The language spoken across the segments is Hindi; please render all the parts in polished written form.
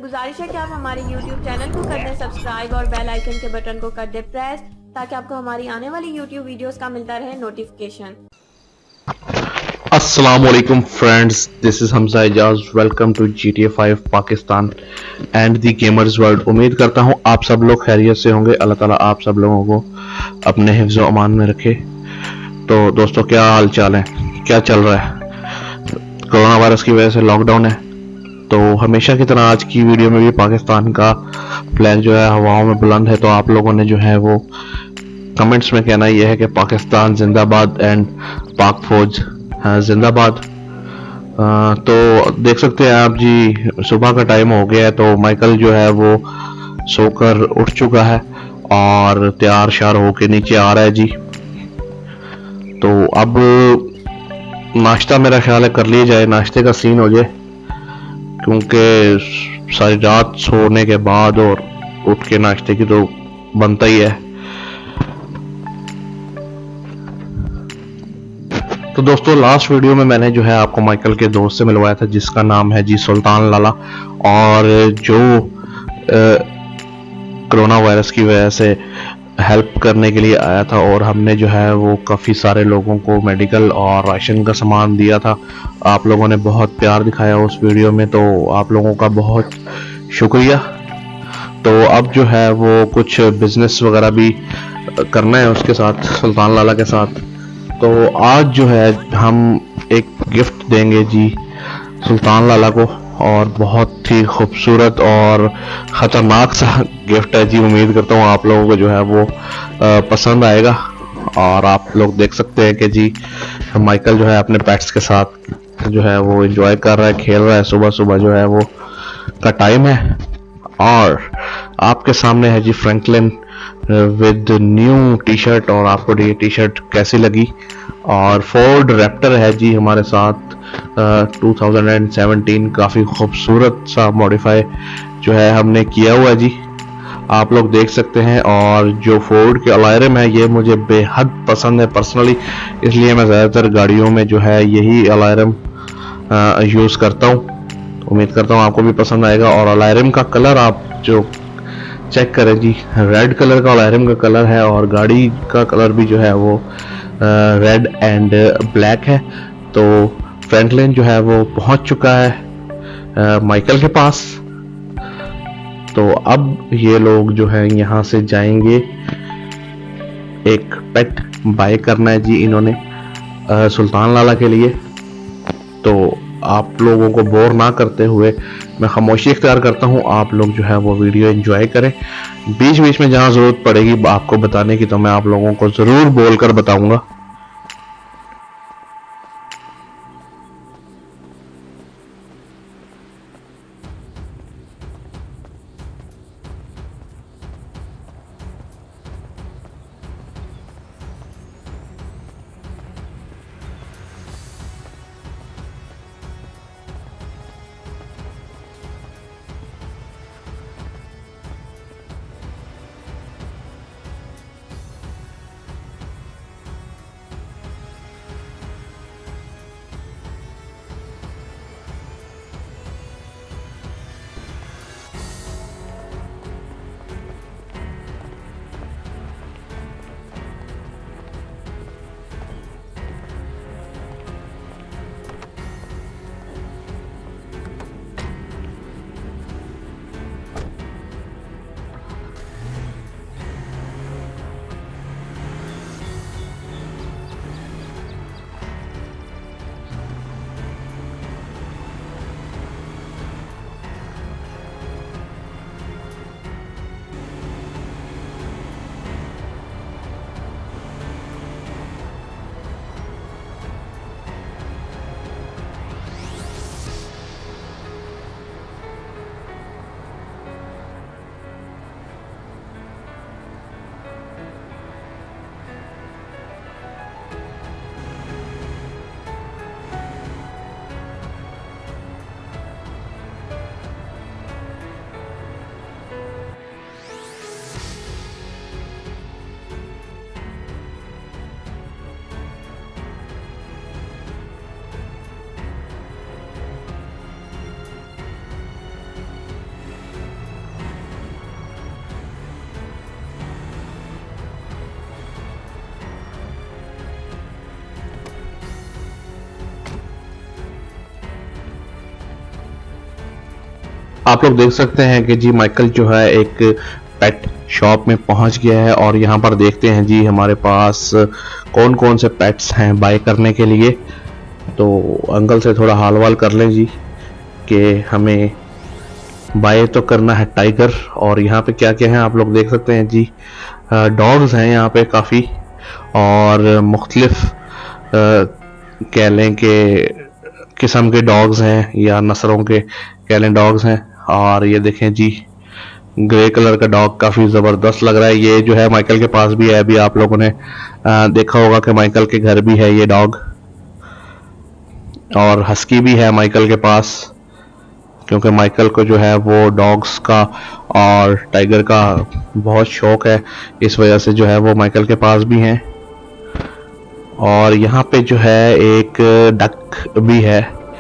गुजारिश है कि आप हमारे YouTube चैनल को कर दें सब्सक्राइब और बेल आइकन के बटन को कर दें प्रेस, ताकि आपको हमारी आने वाली YouTube वीडियोस का मिलता रहे नोटिफिकेशन। अस्सलाम वालेकुम friends, this is Hamza Ijaz. Welcome to GTA 5 Pakistan and the gamers world. उम्मीद करता हूँ आप सब लोग खैरियत से होंगे। अल्लाह ताला आप सब लोगों को अपने हिफ्ज़ व अमान में रखे। तो दोस्तों, क्या हाल चाल है, क्या चल रहा है? कोरोना वायरस की वजह से लॉकडाउन है, तो हमेशा की तरह आज की वीडियो में भी पाकिस्तान का फ्लैग जो है हवाओं में बुलंद है। तो आप लोगों ने जो है वो कमेंट्स में कहना यह है कि पाकिस्तान जिंदाबाद एंड पाक फौज जिंदाबाद। तो देख सकते हैं आप जी, सुबह का टाइम हो गया है, तो माइकल जो है वो सोकर उठ चुका है और तैयार शार होके नीचे आ रहा है जी। तो अब नाश्ता मेरा ख्याल है कर लिया जाए, नाश्ते का सीन हो जाए, क्योंकि सारी रात सोने के बाद और उठ के नाश्ते की तो बनता ही है। तो दोस्तों, लास्ट वीडियो में मैंने जो है आपको माइकल के दोस्त से मिलवाया था, जिसका नाम है जी सुल्तान लाला, और जो कोरोना वायरस की वजह से हेल्प करने के लिए आया था, और हमने जो है वो काफ़ी सारे लोगों को मेडिकल और राशन का सामान दिया था। आप लोगों ने बहुत प्यार दिखाया उस वीडियो में, तो आप लोगों का बहुत शुक्रिया। तो अब जो है वो कुछ बिजनेस वगैरह भी करना है उसके साथ, सुल्तान लाला के साथ। तो आज जो है हम एक गिफ्ट देंगे जी सुल्तान लाला को, और बहुत ही खूबसूरत और ख़तरनाक सा गिफ्ट है जी। उम्मीद करता हूँ आप लोगों को जो है वो पसंद आएगा। और आप लोग देख सकते हैं कि जी माइकल जो है अपने पेट्स के साथ जो है वो एंजॉय कर रहा है, खेल रहा है। सुबह सुबह जो है वो का टाइम है, और आपके सामने है जी Franklin with new T shirt. और आपको ये टी शर्ट कैसी लगी? और फोर्ड रैप्टर है जी हमारे साथ 2017, काफ़ी खूबसूरत सा मॉडिफाई जो है हमने किया हुआ है जी, आप लोग देख सकते हैं। और जो फोर्ड के अलायरम है ये मुझे बेहद पसंद है पर्सनली, इसलिए मैं ज़्यादातर गाड़ियों में जो है यही अलायरम यूज़ करता हूँ। उम्मीद करता हूँ आपको भी पसंद आएगा। और अलायरम का कलर आप जो चेक करें जी, रेड कलर का अलायरम का कलर है, और गाड़ी का कलर भी जो है वो रेड एंड ब्लैक है। तो फ्रैंकलिन जो है वो पहुंच चुका है माइकल के पास। तो अब ये लोग जो है यहाँ से जाएंगे, एक पेट बाय करना है जी इन्होंने सुल्तान लाला के लिए। तो आप लोगों को बोर ना करते हुए मैं खामोशी इख्तियार करता हूँ, आप लोग जो है वो वीडियो एंजॉय करें। बीच बीच में जहाँ ज़रूरत पड़ेगी आपको बताने की, तो मैं आप लोगों को ज़रूर बोलकर बताऊंगा। आप लोग देख सकते हैं कि जी माइकल जो है एक पेट शॉप में पहुंच गया है और यहाँ पर देखते हैं जी हमारे पास कौन कौन से पेट्स हैं बाय करने के लिए। तो अंकल से थोड़ा हाल वाल कर लें जी कि हमें बाय तो करना है टाइगर, और यहाँ पे क्या क्या है आप लोग देख सकते हैं जी। डॉग्स हैं यहाँ पे काफ़ी, और मुख्तलिफ कह लें कि किस्म के डॉग्स हैं या नस्लों के कह लें डॉग्स हैं। और ये देखें जी ग्रे कलर का डॉग काफ़ी ज़बरदस्त लग रहा है। ये जो है माइकल के पास भी है, अभी आप लोगों ने देखा होगा कि माइकल के घर भी है ये डॉग, और हस्की भी है माइकल के पास, क्योंकि माइकल को जो है वो डॉग्स का और टाइगर का बहुत शौक है, इस वजह से जो है वो माइकल के पास भी हैं। और यहाँ पे जो है एक डक भी है,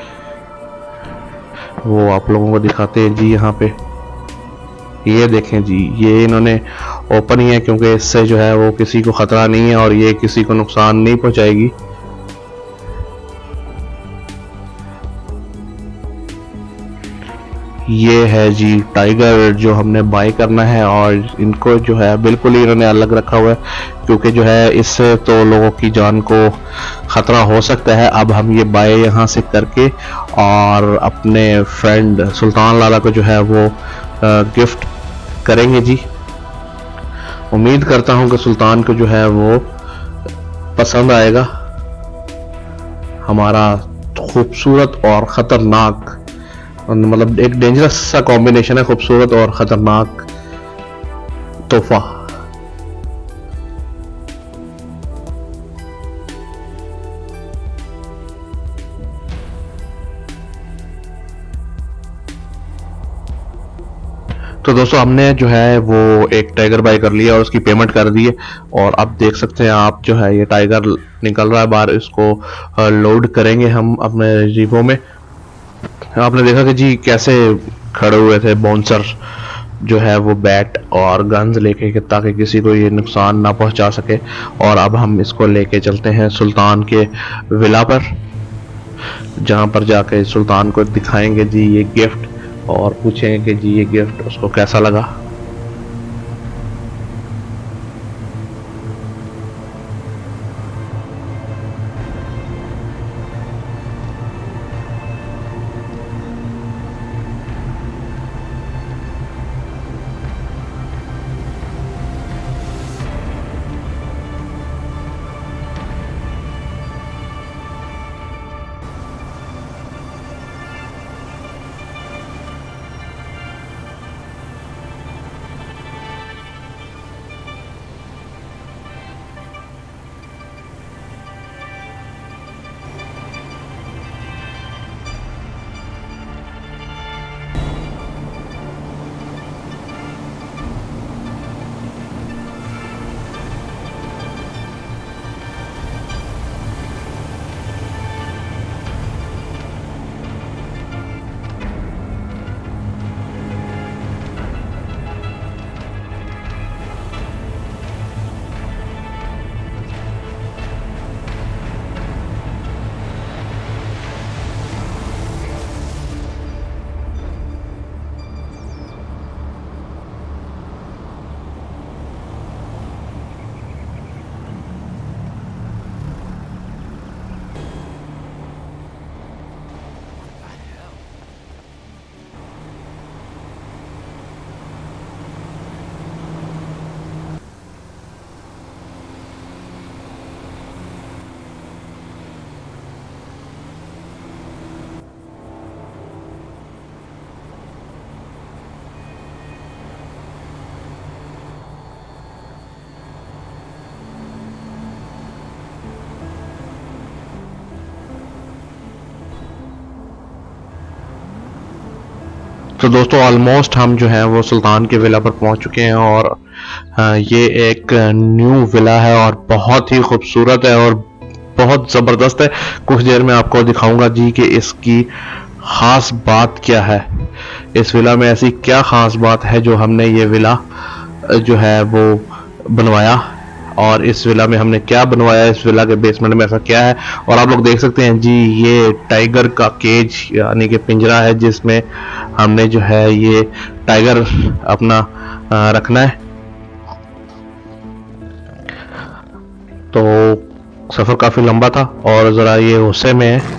वो आप लोगों को दिखाते हैं जी। यहाँ पे ये देखें जी, ये इन्होंने ओपन ही है क्योंकि इससे जो है वो किसी को ख़तरा नहीं है और ये किसी को नुकसान नहीं पहुंचाएगी। ये है जी टाइगर जो हमने बाय करना है, और इनको जो है बिल्कुल ही इन्होंने अलग रखा हुआ है क्योंकि जो है इससे तो लोगों की जान को ख़तरा हो सकता है। अब हम ये बाय यहाँ से करके और अपने फ्रेंड सुल्तान लाला को जो है वो गिफ्ट करेंगे जी। उम्मीद करता हूँ कि सुल्तान को जो है वो पसंद आएगा हमारा खूबसूरत और ख़तरनाक, मतलब एक डेंजरस सा कॉम्बिनेशन है, खूबसूरत और ख़तरनाक तोहफा। तो दोस्तों हमने जो है वो एक टाइगर बाय कर लिया और उसकी पेमेंट कर दी है, और अब देख सकते हैं आप जो है ये टाइगर निकल रहा है बाहर। इसको लोड करेंगे हम अपने जीवों में। आपने देखा कि जी कैसे खड़े हुए थे बाउंसर जो है वो बैट और गन्स लेके ताकि किसी को ये नुकसान ना पहुंचा सके। और अब हम इसको लेके चलते हैं सुल्तान के विला पर, जहां पर जाके सुल्तान को दिखाएंगे जी ये गिफ्ट और पूछेंगे कि जी ये गिफ्ट उसको कैसा लगा। तो दोस्तों ऑलमोस्ट हम जो है वो सुल्तान के विला पर पहुंच चुके हैं, और ये एक न्यू विला है और बहुत ही खूबसूरत है और बहुत ज़बरदस्त है। कुछ देर में आपको दिखाऊंगा जी कि इसकी ख़ास बात क्या है। इस विला में ऐसी क्या ख़ास बात है जो हमने ये विला जो है वो बनवाया। और इस विला में हमने क्या बनवाया, इस विला के बेसमेंट में ऐसा क्या है। और आप लोग देख सकते हैं जी, ये टाइगर का केज यानी कि पिंजरा है, जिसमें हमने जो है ये टाइगर अपना रखना है। तो सफ़र काफ़ी लंबा था और ज़रा ये गुस्से में है।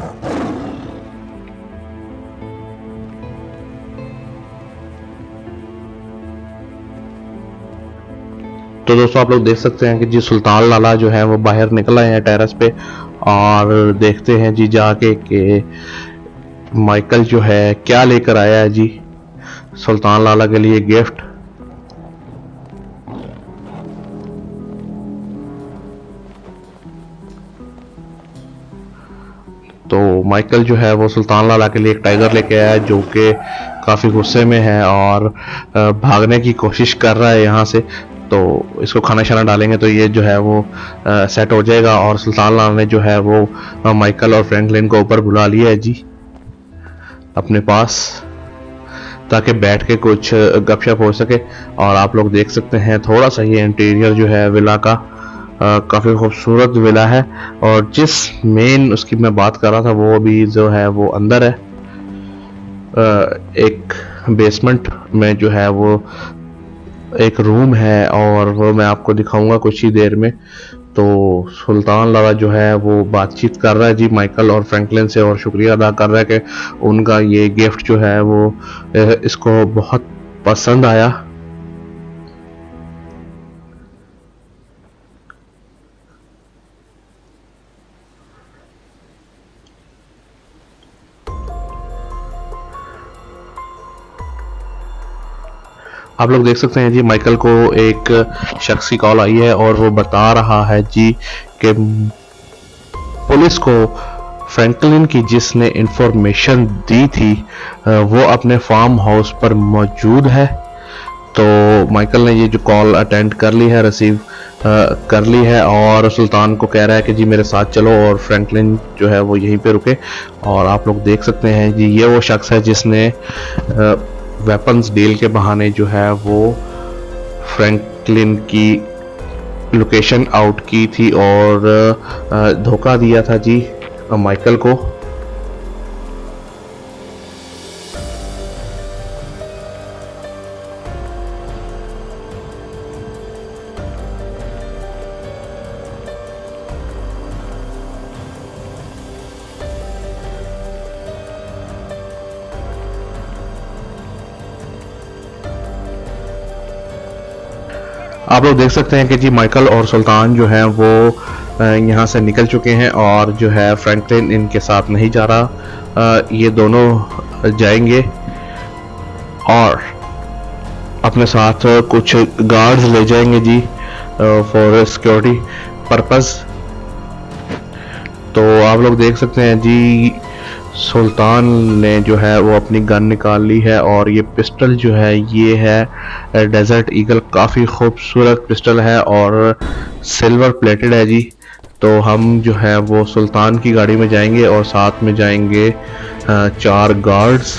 तो दोस्तों आप लोग देख सकते हैं कि जी सुल्तान लाला जो है वो बाहर निकल आए हैं टेरेस पे, और देखते हैं जी जाके कि माइकल जो है क्या लेकर आया है जी सुल्तान लाला के लिए गिफ्ट। तो माइकल जो है वो सुल्तान लाला के लिए एक टाइगर लेके आया है, जो कि काफ़ी गुस्से में है और भागने की कोशिश कर रहा है यहाँ से। तो इसको खाना शाना डालेंगे तो ये जो है वो सेट हो जाएगा। और सुल्तान लाला ने जो है वो माइकल और फ्रैंकलिन को ऊपर बुला लिया है जी अपने पास, ताकि बैठ के कुछ गपशप हो सके। और आप लोग देख सकते हैं थोड़ा सा ये इंटीरियर जो है विला का काफ़ी खूबसूरत विला है। और जिस मेन उसकी मैं बात कर रहा था वो अभी जो है वो अंदर है, एक बेसमेंट में जो है वो एक रूम है, और वो मैं आपको दिखाऊंगा कुछ ही देर में। तो सुल्तान लाला जो है वो बातचीत कर रहा है जी माइकल और फ्रैंकलिन से, और शुक्रिया अदा कर रहा है कि उनका ये गिफ्ट जो है वो इसको बहुत पसंद आया। आप लोग देख सकते हैं जी माइकल को एक शख्स की कॉल आई है, और वो बता रहा है जी कि पुलिस को फ्रैंकलिन की जिसने इंफॉर्मेशन दी थी वो अपने फार्म हाउस पर मौजूद है। तो माइकल ने ये जो कॉल अटेंड कर ली है, रिसीव कर ली है, और सुल्तान को कह रहा है कि जी मेरे साथ चलो, और फ्रैंकलिन जो है वो यहीं पे रुके। और आप लोग देख सकते हैं जी ये वो शख्स है जिसने वेपन्स डील के बहाने जो है वो फ्रैंकलिन की लोकेशन आउट की थी और धोखा दिया था जी माइकल को। आप लोग देख सकते हैं कि जी माइकल और सुल्तान जो है वो यहाँ से निकल चुके हैं, और जो है फ्रैंकलिन इनके साथ नहीं जा रहा। ये दोनों जाएंगे और अपने साथ कुछ गार्ड्स ले जाएंगे जी फॉर सिक्योरिटी पर्पस। तो आप लोग देख सकते हैं जी सुल्तान ने जो है वो अपनी गन निकाल ली है, और ये पिस्टल जो है ये है डेजर्ट ईगल, काफ़ी खूबसूरत पिस्टल है और सिल्वर प्लेटेड है जी। तो हम जो है वो सुल्तान की गाड़ी में जाएंगे और साथ में जाएंगे 4 गार्ड्स।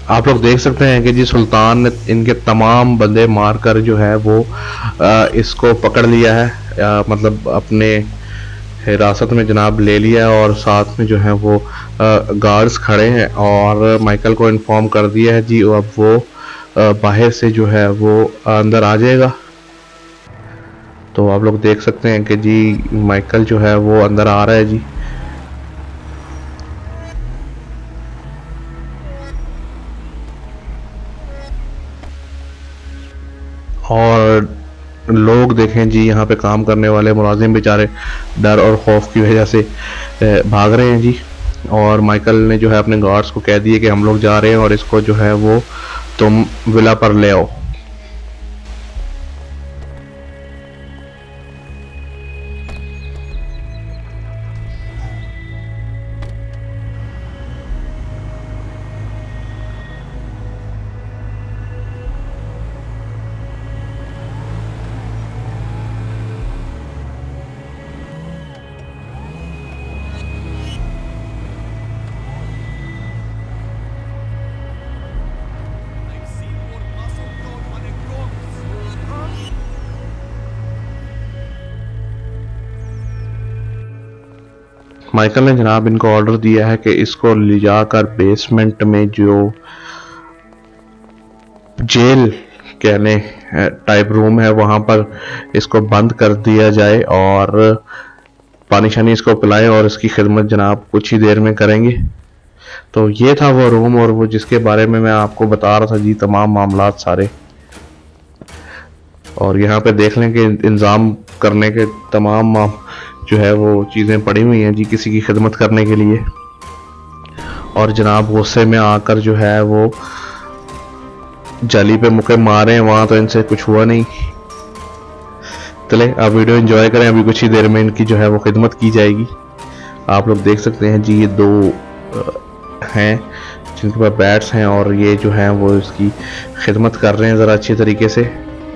आप लोग देख सकते हैं कि जी सुल्तान ने इनके तमाम बंदे मारकर जो है वो इसको पकड़ लिया है, मतलब अपने हिरासत में जनाब ले लिया है। और साथ में जो है वो गार्ड्स खड़े हैं और माइकल को इन्फॉर्म कर दिया है जी, अब वो बाहर से जो है वो अंदर आ जाएगा। तो आप लोग देख सकते हैं कि जी माइकल जो है वो अंदर आ रहा है जी। और लोग देखें जी, यहाँ पे काम करने वाले मुलाजिम बेचारे डर और खौफ की वजह से भाग रहे हैं जी। और माइकल ने जो है अपने गार्ड्स को कह दिए कि हम लोग जा रहे हैं और इसको जो है वो तुम विला पर ले आओ। माइकल ने जनाब इनको ऑर्डर दिया है कि इसको ले जाकर बेसमेंट में जो जेल कहने टाइप रूम है वहां पर इसको बंद कर दिया जाए और पानी शानी इसको पिलाएं और इसकी खिदमत जनाब कुछ ही देर में करेंगे। तो ये था वो रूम और वो जिसके बारे में मैं आपको बता रहा था जी, तमाम मामलात सारे। और यहाँ पे देख लें कि इंतज़ाम करने के तमाम जो है वो चीज़ें पड़ी हुई हैं जी किसी की खिदमत करने के लिए। और जनाब गुस्से में आकर जो है वो जाली पे मुक्के मारे हैं, वहाँ तो इनसे कुछ हुआ नहीं। चले आप वीडियो एंजॉय करें, अभी कुछ ही देर में इनकी जो है वो खिदमत की जाएगी। आप लोग देख सकते हैं जी, ये दो हैं जिनके पास बैट्स हैं और ये जो है वो इसकी खिदमत कर रहे हैं ज़रा अच्छी तरीके से।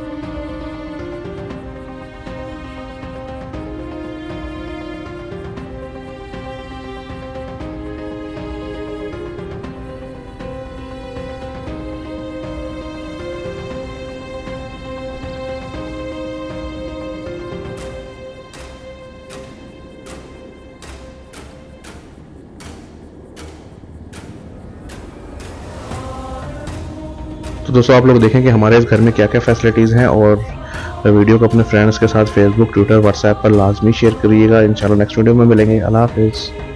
तो दोस्तों आप लोग देखें कि हमारे इस घर में क्या क्या फैसिलिटीज़ हैं और वीडियो को अपने फ्रेंड्स के साथ फेसबुक, ट्विटर, व्हाट्सएप पर लाजमी शेयर करिएगा। इंशाल्लाह नेक्स्ट वीडियो में मिलेंगे। अल्लाह हाफिज़।